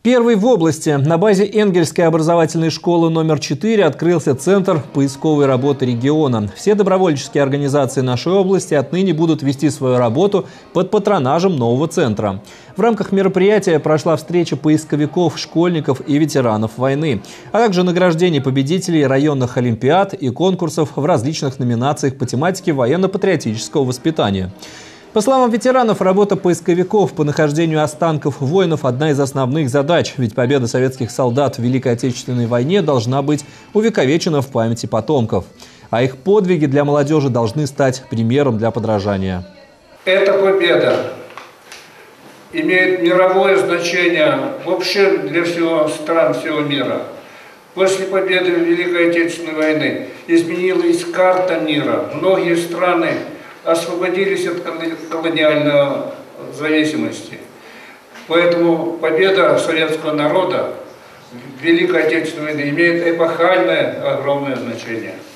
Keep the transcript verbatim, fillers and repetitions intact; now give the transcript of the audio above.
Первый в области. На базе Энгельской образовательной школы номер четыре открылся Центр поисковой работы региона. Все добровольческие организации нашей области отныне будут вести свою работу под патронажем нового центра. В рамках мероприятия прошла встреча поисковиков, школьников и ветеранов войны, а также награждение победителей районных олимпиад и конкурсов в различных номинациях по тематике военно-патриотического воспитания. По словам ветеранов, работа поисковиков по нахождению останков воинов – одна из основных задач, ведь победа советских солдат в Великой Отечественной войне должна быть увековечена в памяти потомков. А их подвиги для молодежи должны стать примером для подражания. Эта победа имеет мировое значение вообще для всего стран всего мира. После победы в Великой Отечественной войны изменилась карта мира. Многие страны освободились от колониальной зависимости. Поэтому победа советского народа в Великой Отечественной войне имеет эпохальное огромное значение.